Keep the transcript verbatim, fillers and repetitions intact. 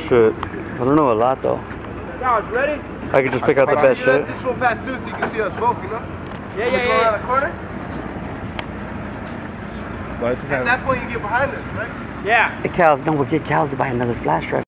shit. I don't know a lot though. Guys, ready? I could just pick out the best shit. This one pass too, so you can see us both, you know? Yeah, yeah, we yeah. go around the corner. At that point, you get behind us, right? Yeah. Hey, Cal's, no, we'll get Cal's to buy another flash drive.